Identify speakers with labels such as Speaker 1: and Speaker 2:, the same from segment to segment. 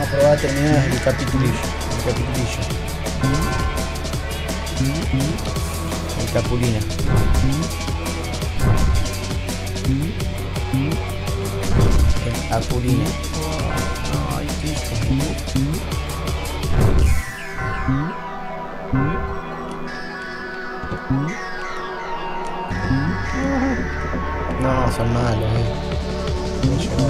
Speaker 1: a probar a terminar el capitulillo. El capulina. El capulina. Ay, qué hijo. No, son malos, No llegó.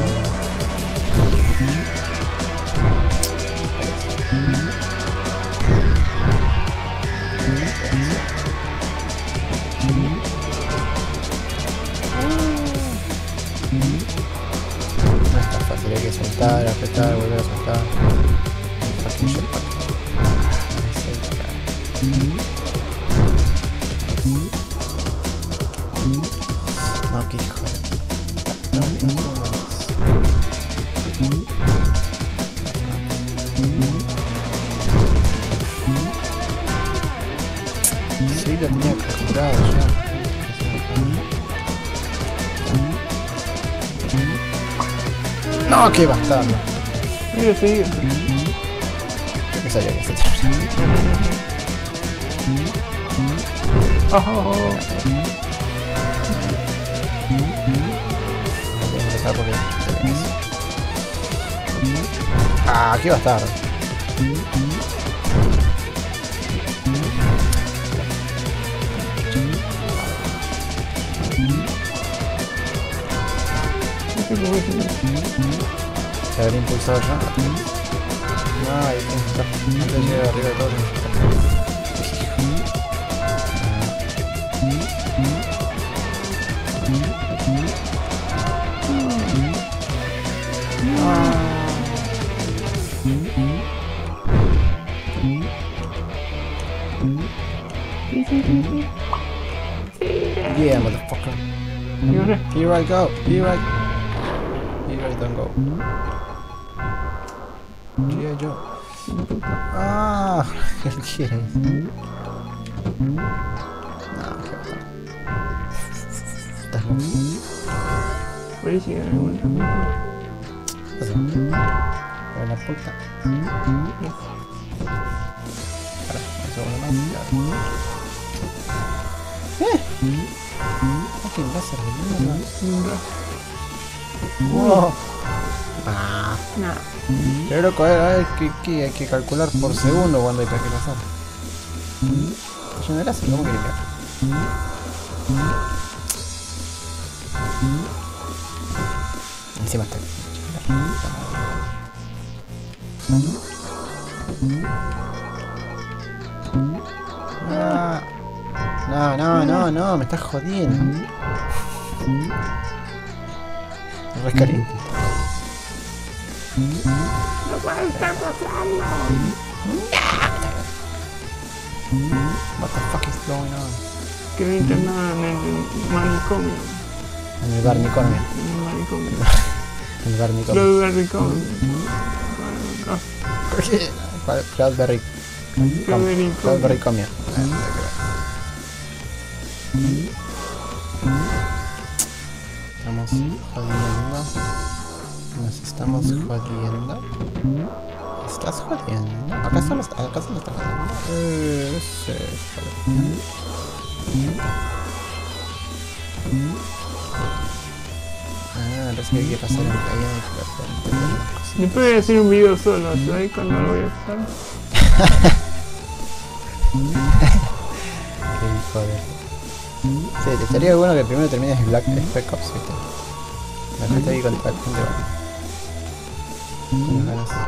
Speaker 1: No es tan fácil, hay que soltar, apretar, volver a soltar. Fucking jetpack. No, qué hijo de... Sí, lo tenía calculado ya. No, qué bastardo.
Speaker 2: Sigue.
Speaker 1: Yo que sabía que se terminaba. Voy a empezar porque... Ah, qué bastardo. Se habría impulsado ya. No, ahí está. Antes de llegar arriba de todo. Yeah, motherfucker. Here I go. Here I don't go. G.I. Joe. Ah, ¿qué quiere? No, qué bajado. Estás loco.
Speaker 2: Puede llegar algún momento.
Speaker 1: Abre la puerta. Para, un segundo más. Fucking láser de mierda. Wow. Ah.
Speaker 2: No.
Speaker 1: Pero loco, a ver que hay que calcular por segundo cuando hay que pasar. Yo no láser, ¿cómo quería? Encima está. No, me estás jodiendo. Re caliente.
Speaker 2: No puede estar pasando.
Speaker 1: What the fuck is going on?
Speaker 2: Que me internaron en el manicomio.
Speaker 1: En el barnicomio.
Speaker 2: En el manicomio.
Speaker 1: En el barnicomio.
Speaker 2: Lo de manicomio.
Speaker 1: Cloudberry. Cloudberry comio. Estamos jodiendo. Nos estamos jodiendo. ¿Estás jodiendo? ¿Acaso no estás jodiendo? Sí, parece que hay que pasar en calle.
Speaker 2: Después voy a hacer un video solo, ¿sabes cuándo lo voy a usar?
Speaker 1: Qué hijo de... Sí, te estaría bueno que primero termines el Black Spec Ops, ¿viste? La gente ahí con tal gente va. Con las ganas.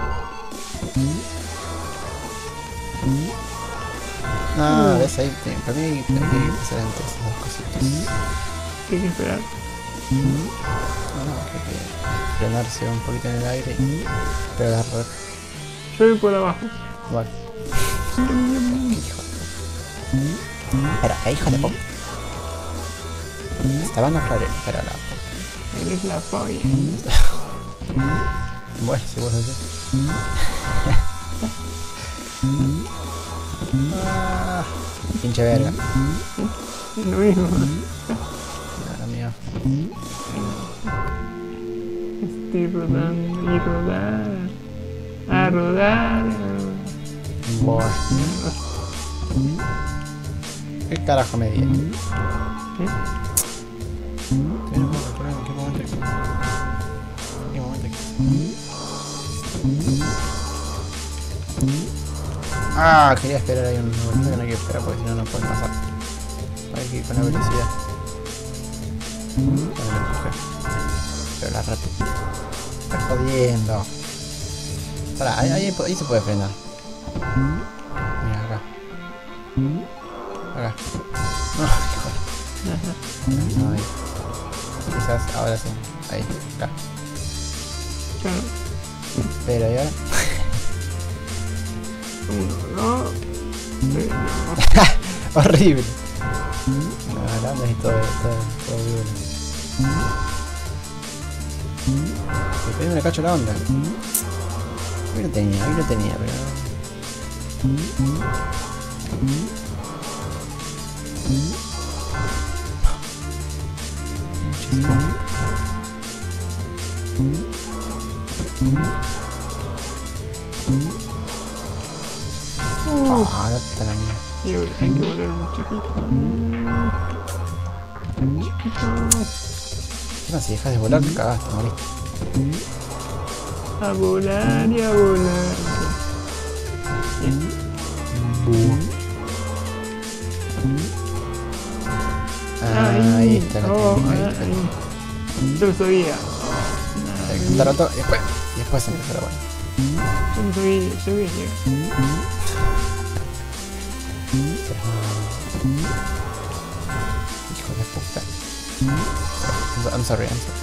Speaker 1: No, ves ahí, para mí hay que pasar entre esas dos cositas.
Speaker 2: ¿Qué hay que esperar?
Speaker 1: No, hay que frenarse un poquito en el aire y pegar red.
Speaker 2: Yo voy por abajo.
Speaker 1: Igual. Qué hijo de... Espera, ¿qué hijo de pop? Estaban a flores, espera la...
Speaker 2: Eres la polla.
Speaker 1: Bueno, si vos lo decís. Pinche verga.
Speaker 2: Lo mismo.
Speaker 1: Nada mío.
Speaker 2: Estoy rodando y rodar. A rodar.
Speaker 1: Bueno. ¿Qué carajo me di?
Speaker 2: ¿Eh?
Speaker 1: Tenemos que recordar en qué momento aquí. ¿En qué momento aquí? Ah, quería esperar ahí un momento que no hay que esperar porque si no, no pueden pasar. Hay que ir con la velocidad. Con el empuje. Pero la rata. Está jodiendo. Pará, ahí se puede frenar. Mira, acá. Acá. No, hijo. No, ahí. Quizás ahora sí. Ahí, acá. Pero y ahora. Horrible. No, adelante y todo bien. Ahí me le cacho la onda. Ahí lo tenía, pero... Ah, date la mía.
Speaker 2: Y hay que volar un chiquito.
Speaker 1: Encima si dejas de volar te cagaste, moriste.
Speaker 2: A volar y a volar.
Speaker 1: Ahí está la
Speaker 2: Oh,
Speaker 1: técnica,
Speaker 2: ahí. Yo lo sabía.
Speaker 1: Un rato y después se empezó la bola.
Speaker 2: Yo no sabía llegar.
Speaker 1: Hijo de puta. I'm sorry.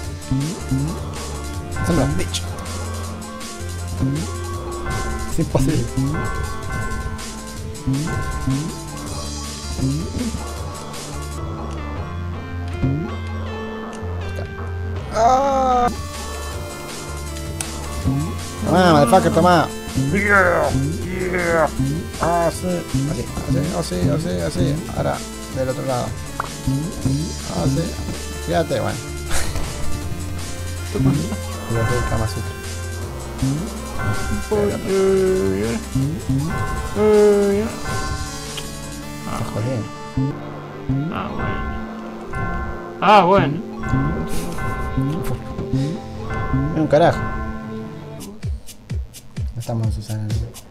Speaker 1: Son las bitch. Es imposible. Ah. Tomá, motherfucker, tomá. Yeah. Ah, sí. Así. Ahora, del otro lado. Ah, sí. Fíjate, bueno. Lo que es Kama Sutra. Está jodiendo.
Speaker 2: Ah, bueno.
Speaker 1: Es un carajo. No estamos en Susana.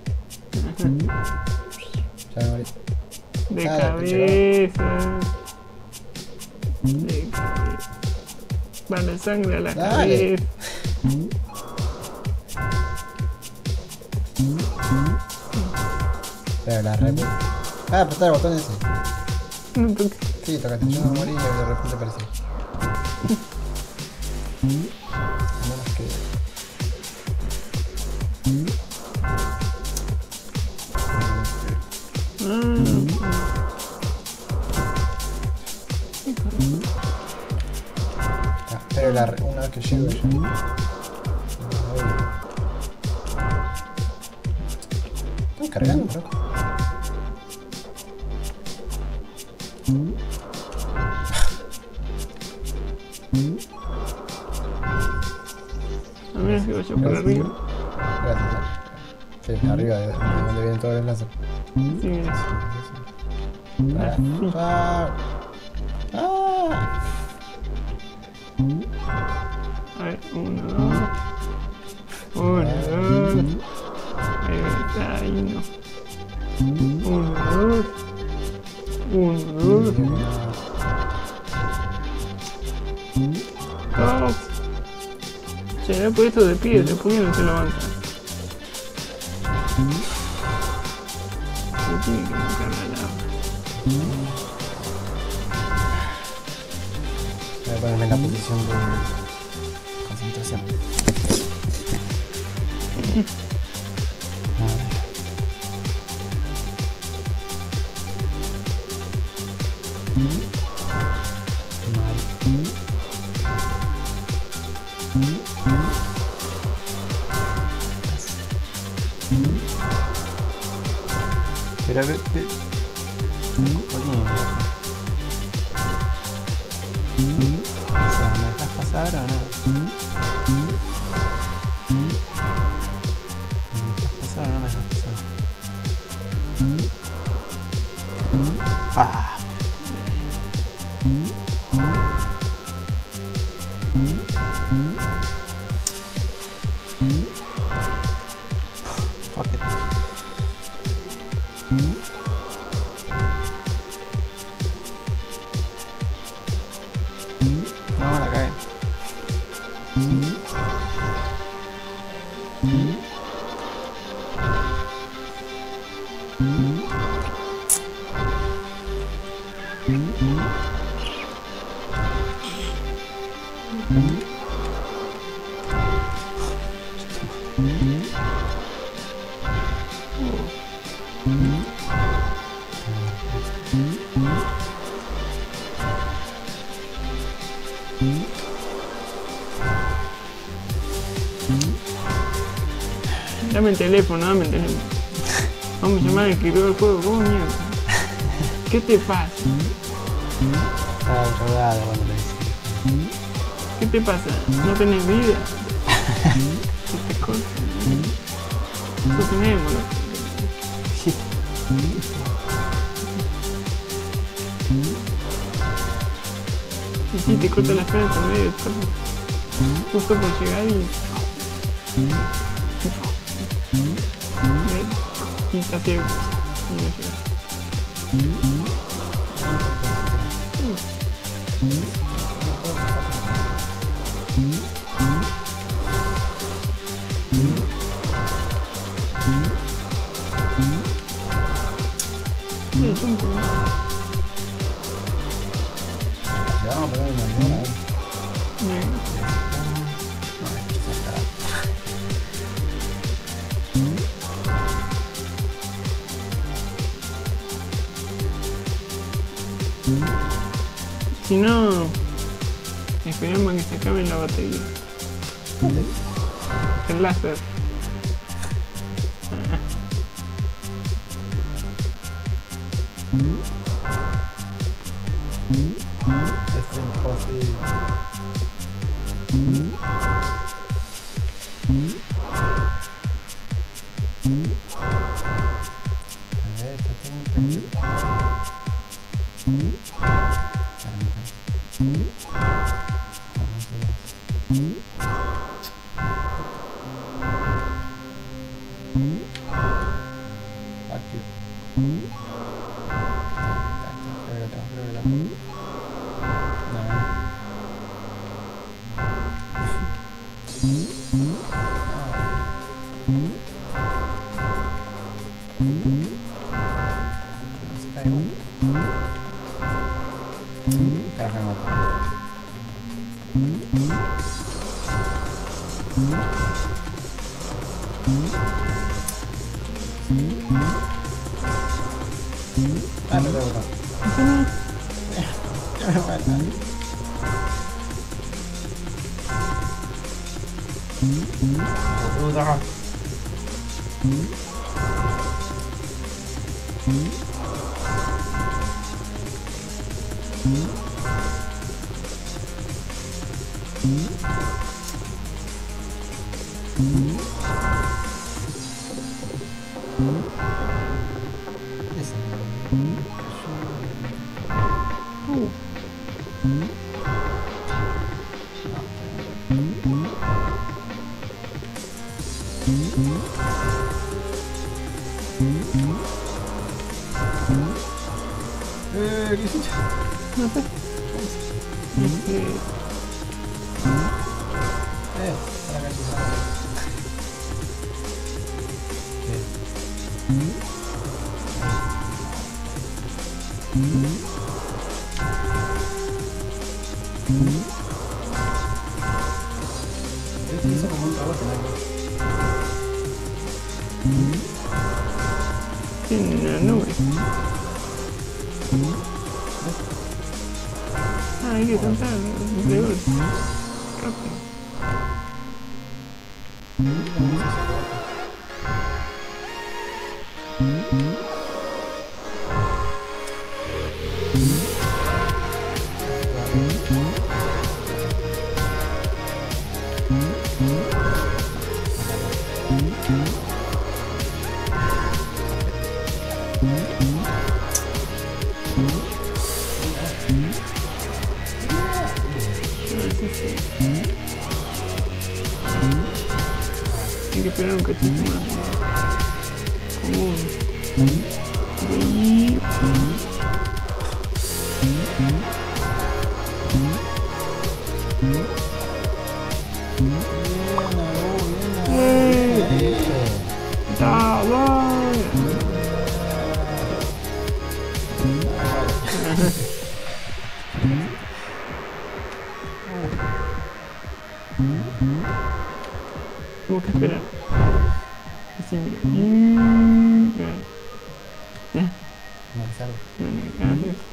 Speaker 1: Ya me morí.
Speaker 2: De
Speaker 1: Dale,
Speaker 2: cabeza. Va la sangre a la
Speaker 1: Dale.
Speaker 2: cabeza.
Speaker 1: Pero la repute. Ah, apretar el botón ese.
Speaker 2: No toques.
Speaker 1: Sí, tocaste. Yo me morí y de repente apareció. Menos que... Pero una vez que llego yo... Estoy cargando, bro.
Speaker 2: A menos que vaya por arriba.
Speaker 1: Gracias. Sí, arriba de donde vienen todos los láser.
Speaker 2: Sí, mira. A ver, 1, 2. 1, 2. Ahí está, ahí no. 1, 2. 1, 2. 2. Se me ha puesto de pie, después no se levanta. Se tiene que buscar la lava.
Speaker 1: Voy a ponerme en la posición de concentración. Pero a ver, ¿me dejas pasar o no? Ah. Fuck it. No, la cae.
Speaker 2: Dame el teléfono, dame el teléfono. Vamos a llamar al escritor del juego, coño. ¿Qué te pasa?
Speaker 1: Estaba drogado cuando le decía.
Speaker 2: ¿Qué te pasa? ¿No tenés vida? ¿Qué te cosas? Sostenémoslo. Y si te corta la frente en medio de todo. Justo por llegar y está ciego. Y no llega. Sí, es un poco.
Speaker 1: Le vamos a poner una mierda.
Speaker 2: Bien. Si no, esperamos a que se acabe la batería. El láser.
Speaker 1: Este es imposible. A ver, esto tengo un pequeño. Ah, no tengo nada. Ya me matan. Puta. ¿Qué hiciste?
Speaker 2: No sé.
Speaker 1: Para que se salga. Esto hizo como un trabajo
Speaker 2: En la nube. Ah, hay que saltar de golpe. Rápido. Hay que esperar un cachito más. Como tengo que esperar. Así, mira. Ya. Gracias.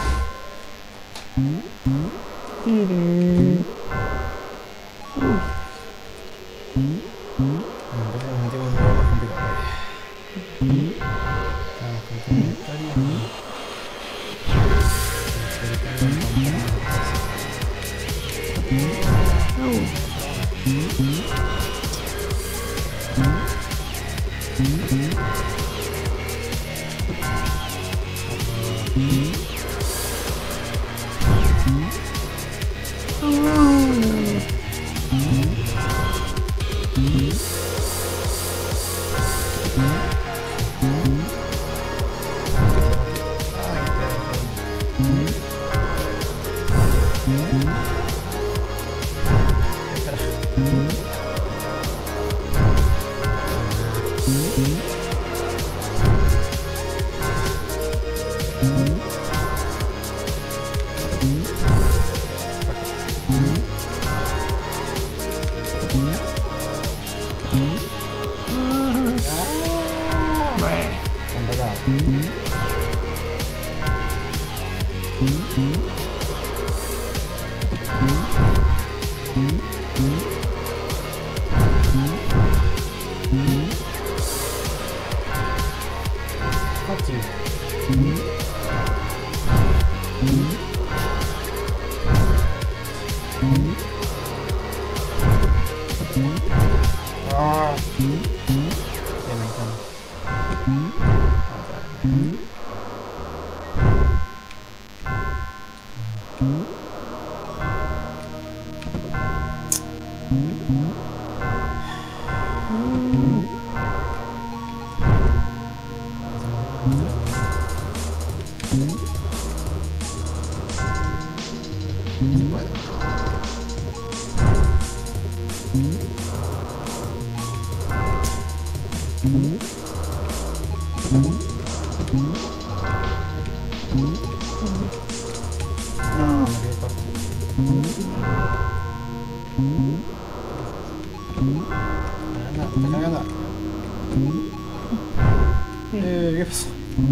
Speaker 1: ¿Qué pasó?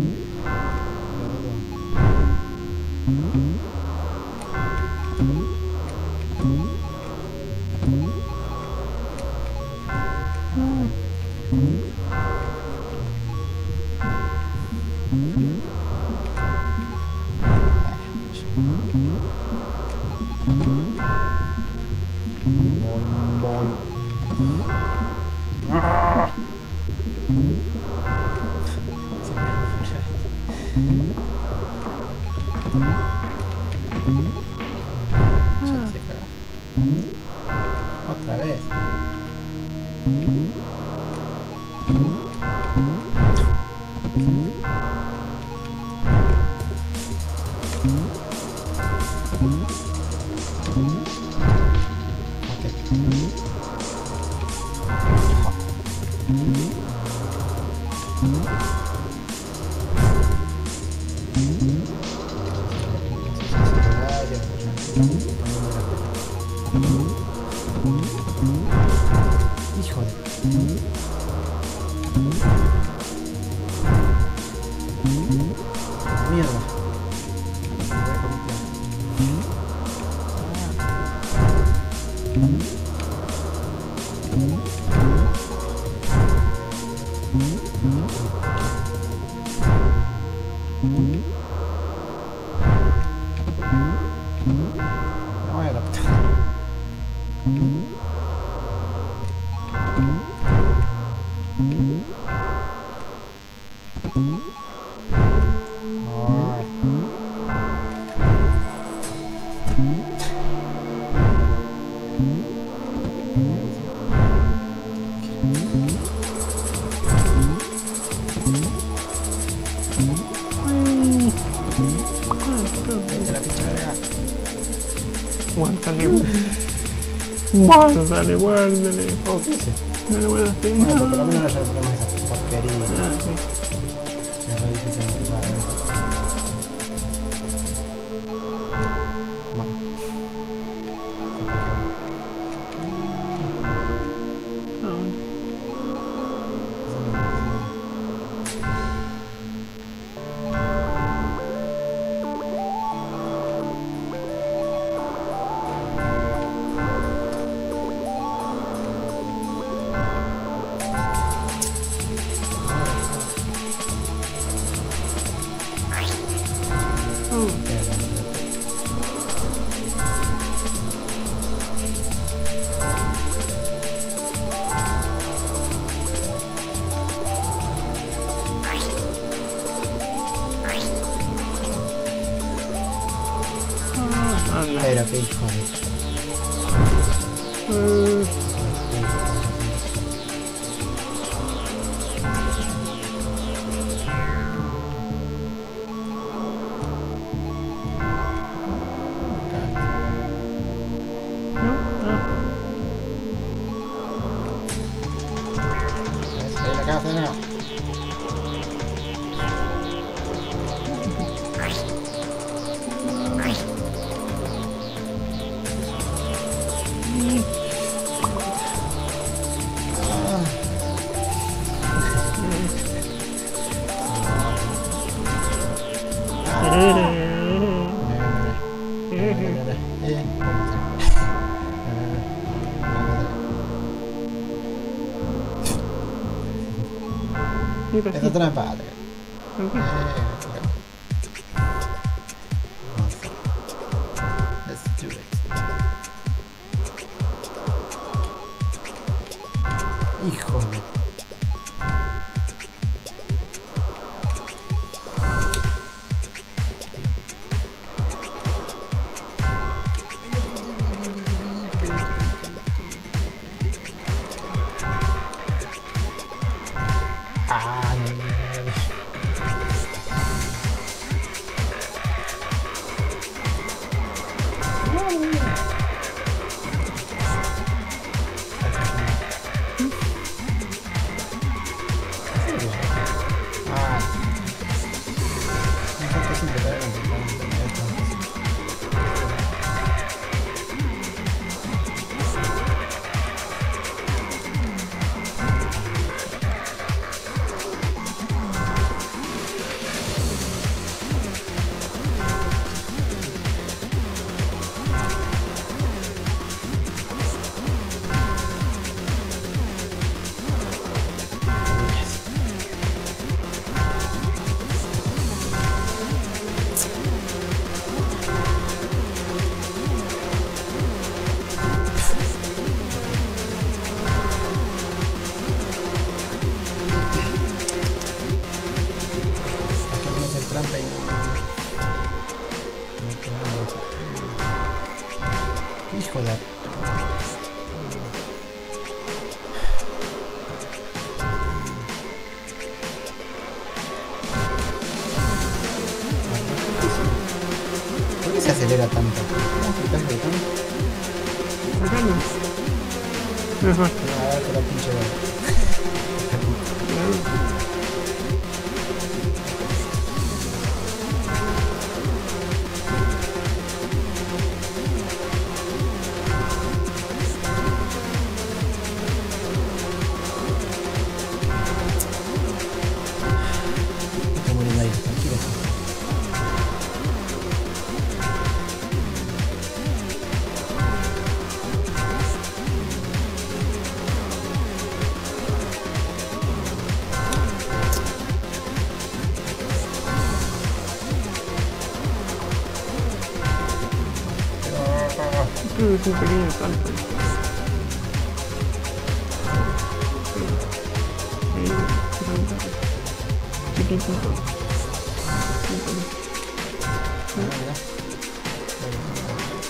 Speaker 1: Otra vez. Hijo de... Mierda. No voy a adaptar. Vete la pinche verga.
Speaker 2: Guárdale, guárdale, guárdale.
Speaker 1: Oh, ¿qué hice?
Speaker 2: No le guardaste
Speaker 1: Bueno,
Speaker 2: nada.
Speaker 1: por lo menos no recuperamos esa porquería.
Speaker 2: Ah, sí.
Speaker 1: Es re difícil de jugar, ¿eh? Bueno.
Speaker 2: Ah, bueno. Anda.
Speaker 1: Pero qué hijo de...
Speaker 2: ¿No? Ah.
Speaker 1: Ahí la casa, no. Esta trampa. Let's do it. Hijo de... Ah, trampa y hijo de... ¿Por qué se acelera tanto? ¿Cómo explicas de tanto?
Speaker 2: Acá no. Ajá.
Speaker 1: A ver, con la pinche bola. Estoy muriendo ahí, tranquilo.
Speaker 2: Creo que es un pequeño salto. Chiquitito.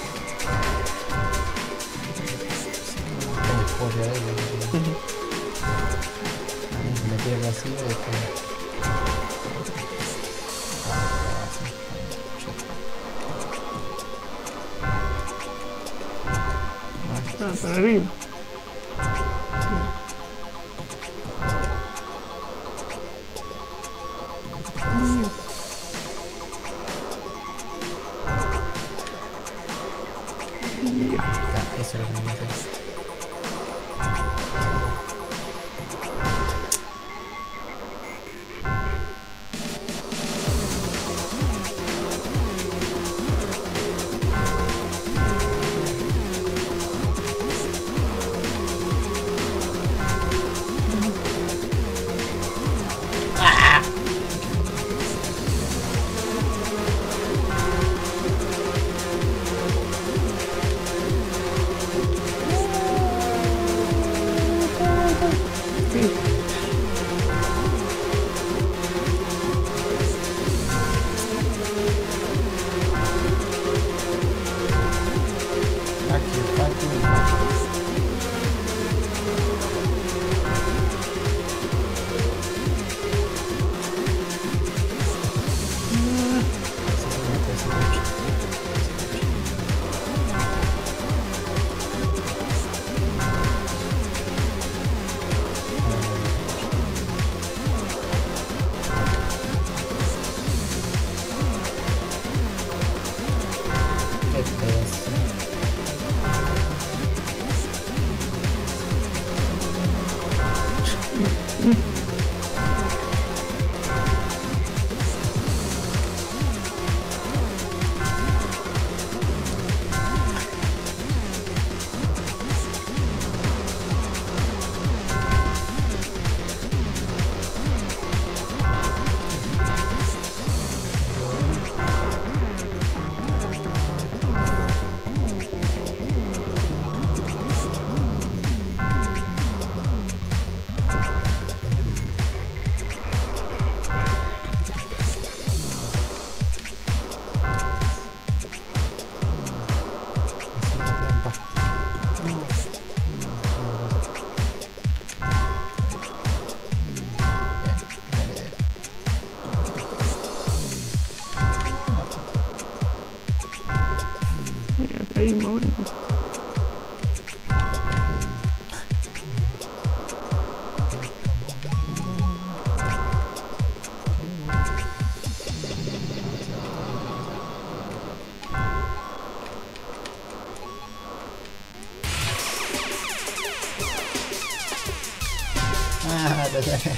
Speaker 1: Pollo ahí. tirarlo así, después.
Speaker 2: Ah, para arriba.
Speaker 1: Eso es lo que me interesa.
Speaker 2: Ahí, bueno.
Speaker 1: Ah, te tenía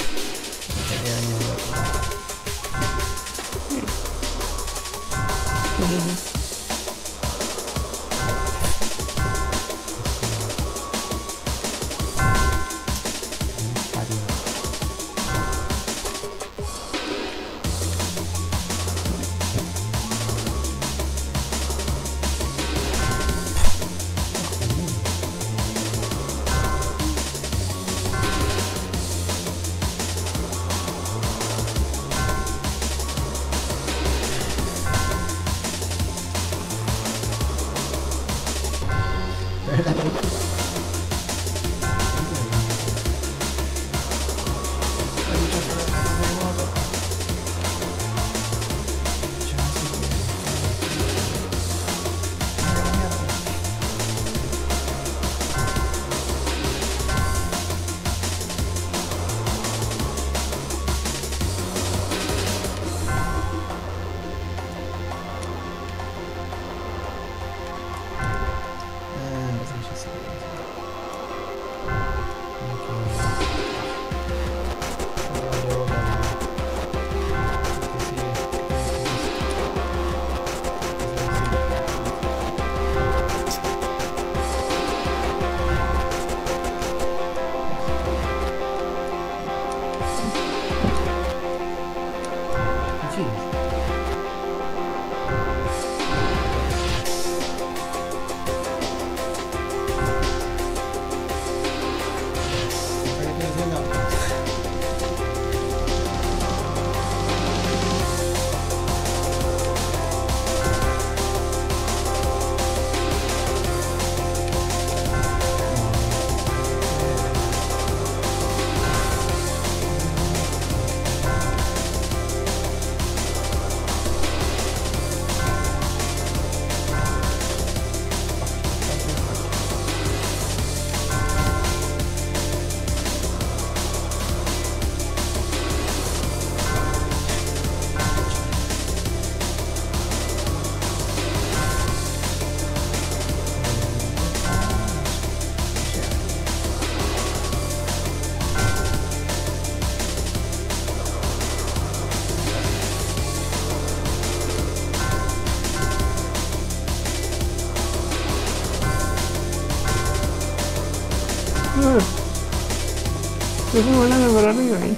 Speaker 2: te fui volando para arriba ahí.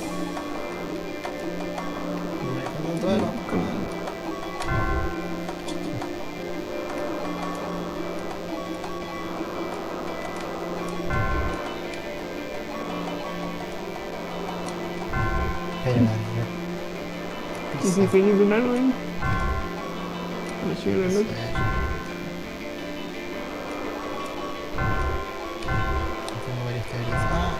Speaker 1: Con todo el pero
Speaker 2: ¿Y si seguís de largo ahí? Me sigue el otro.
Speaker 1: Tengo varias teorías. Ah.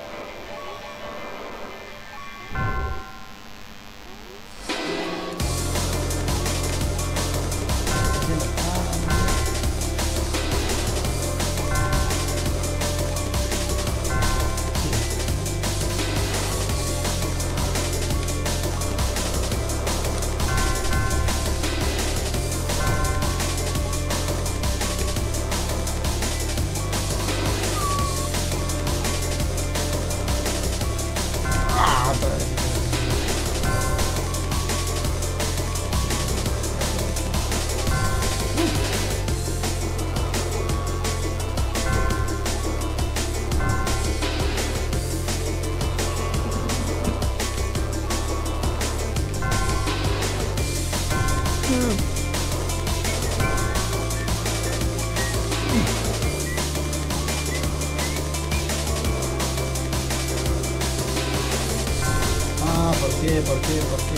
Speaker 1: ¿Por qué? ¿Por qué? ¿Por qué?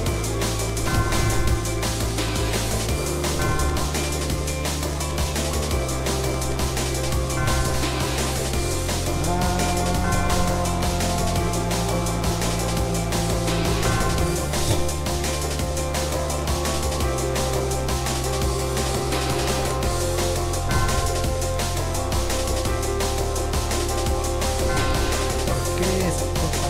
Speaker 1: ¿Por qué esa cosa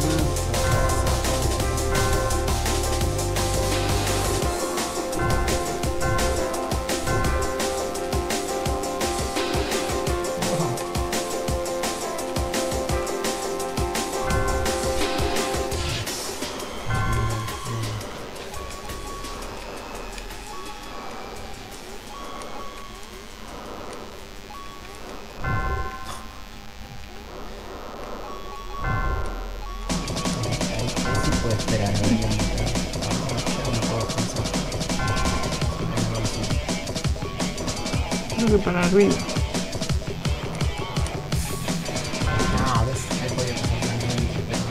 Speaker 1: puedo esperar, a ver, ya no puedo pensar.
Speaker 2: Creo que para arriba.
Speaker 1: No, ves, ahí podía pasar tranquilamente, pero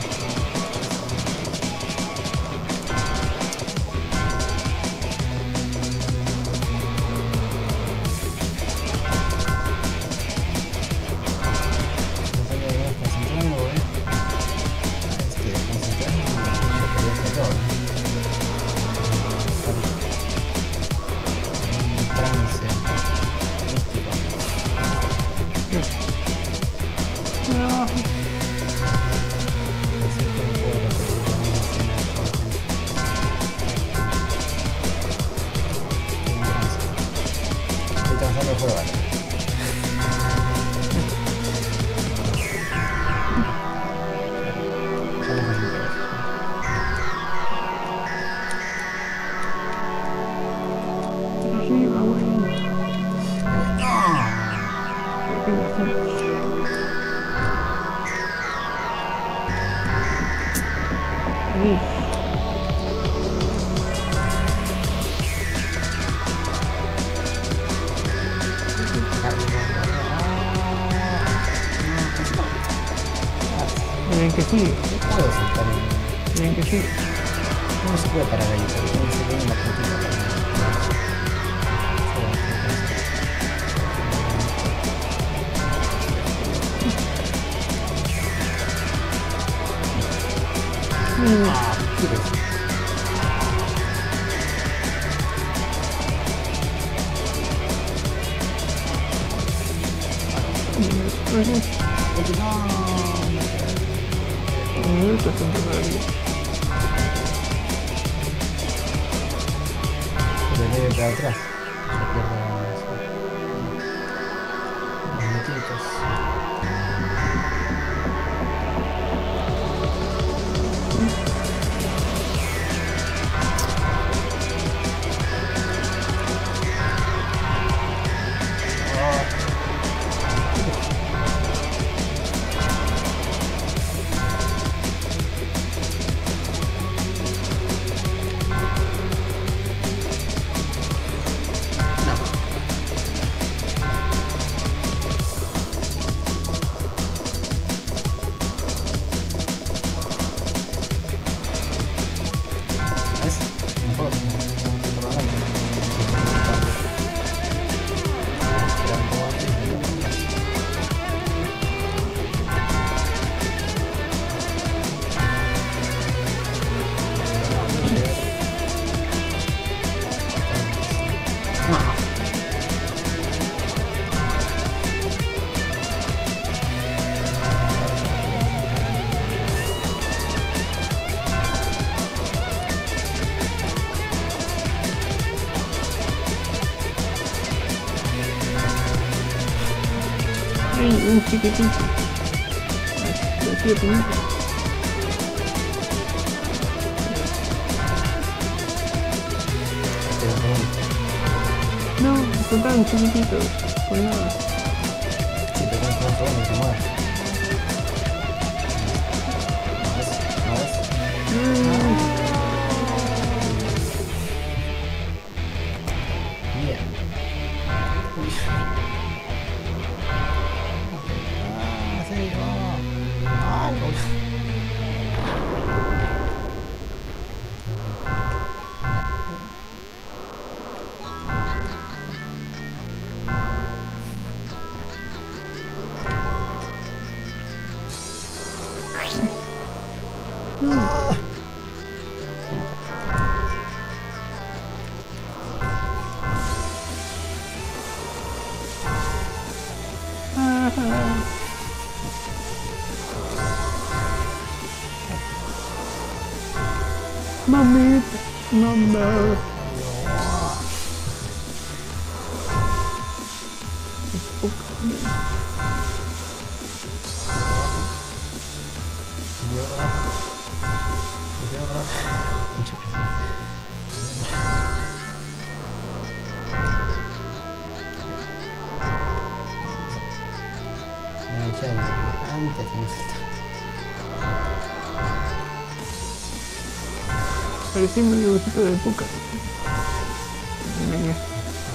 Speaker 2: Arriba, bueno. Ahí. Bien que sí,
Speaker 1: no puedo saltar
Speaker 2: bien que sí.
Speaker 1: no se puede parar ahí, pero tiene que ser una puntita para ¿qué es eso?
Speaker 2: Un minuto es un todavía.
Speaker 1: Pero debe para atrás. Se pierda los minutitos.
Speaker 2: un chiquitito. Así pequeñito. No, son tan chiquititos. Pues nada.
Speaker 1: Sí, pero con un segundo se mueve. ¿No ves? Mira. Uy. Sí, no. No.
Speaker 2: Mamita, mamá.
Speaker 1: Antes de
Speaker 2: Parecía un dibujito de Puka. Venga.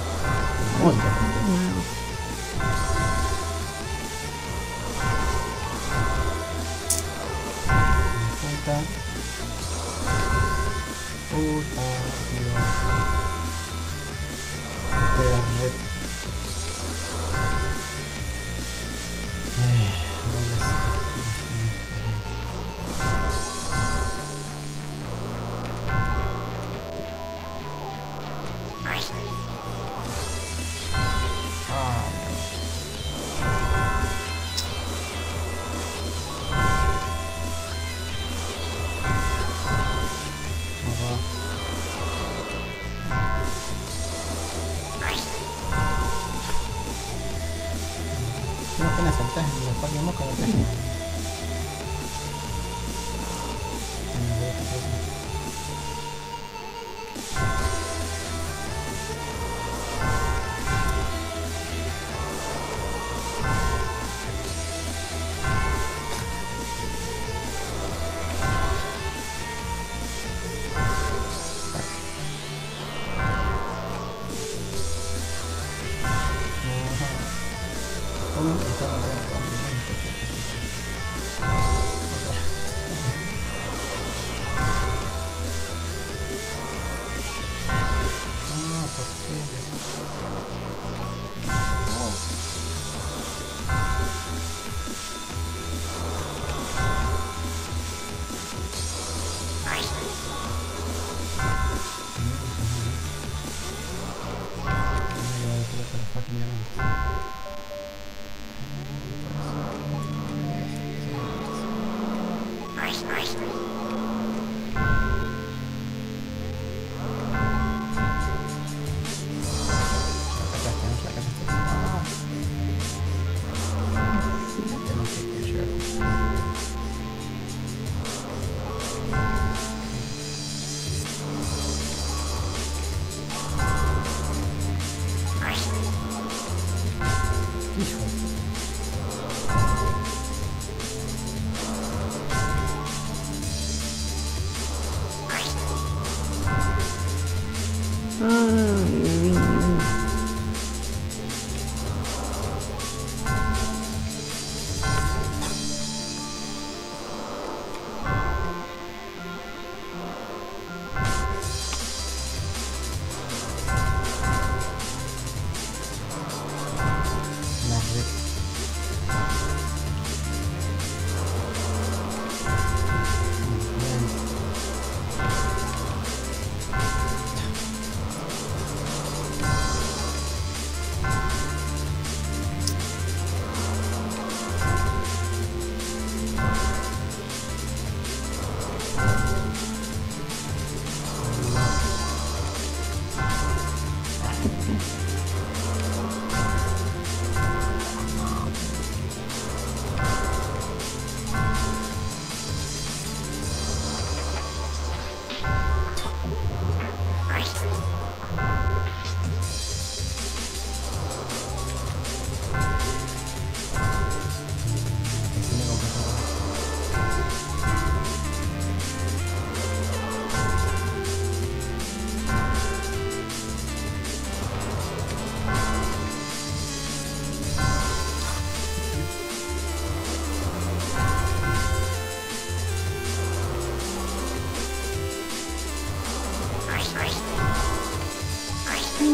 Speaker 1: No apenas saltas en los par de moscas no te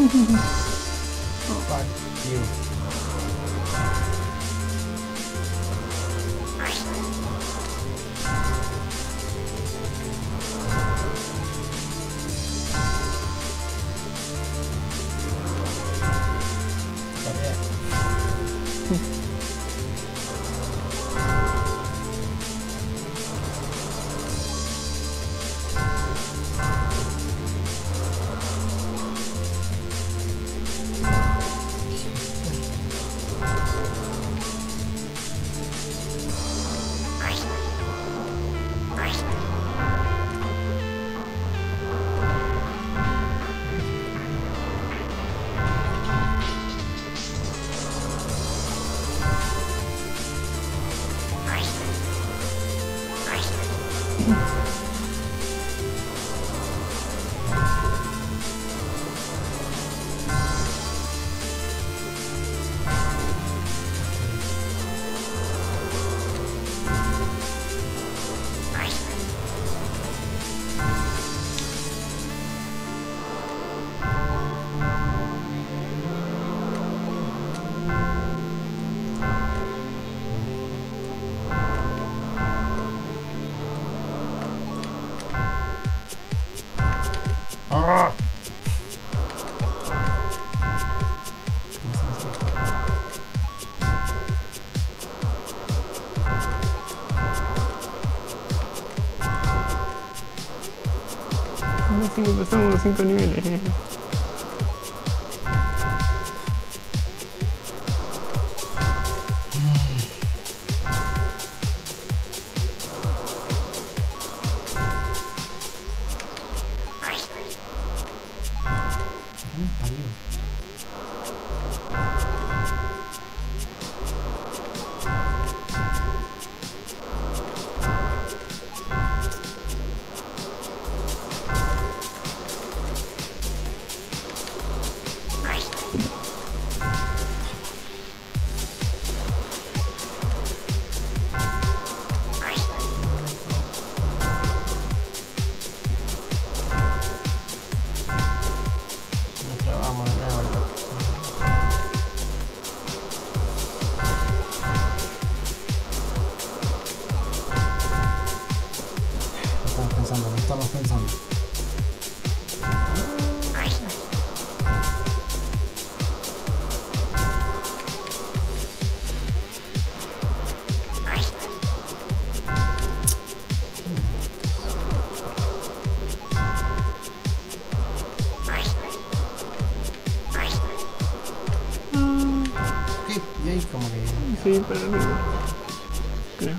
Speaker 1: Fuck you.
Speaker 2: Así que pasamos los 5 niveles.
Speaker 1: Estamos pensando. Y ahí como que...
Speaker 2: Sí, para arriba. Creo.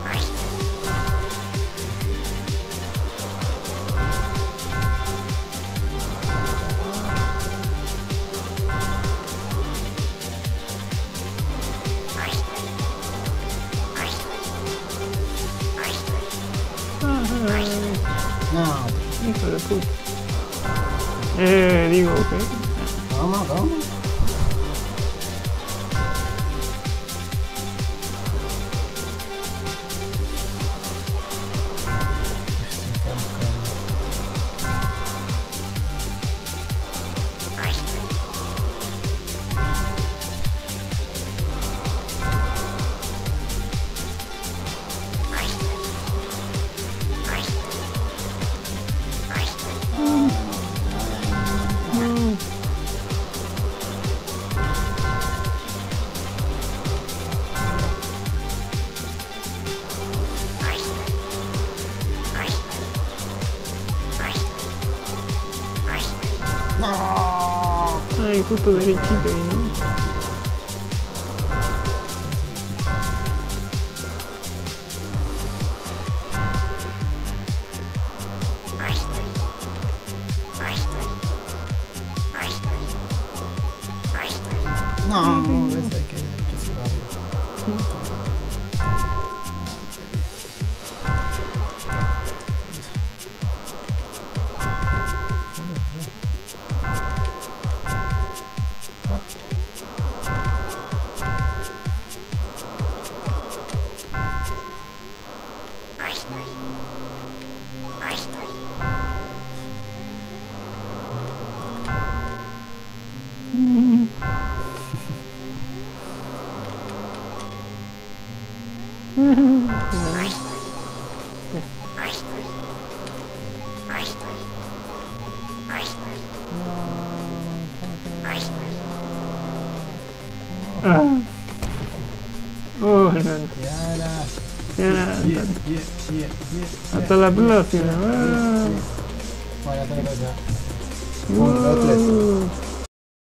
Speaker 3: No,
Speaker 2: Hijo de puta. Digo que.
Speaker 3: ¿cómo? ¿Cómo?
Speaker 2: Ay, justo derechito ahí, ¿no?
Speaker 3: No,
Speaker 1: Ves, hay que cerrarlo.
Speaker 2: Oh, no.
Speaker 1: Yara.
Speaker 2: Ya,
Speaker 1: Yeah.
Speaker 2: hasta la próxima.
Speaker 3: vaya, te lo ya.
Speaker 1: Uno, dos, tres.
Speaker 2: Wow.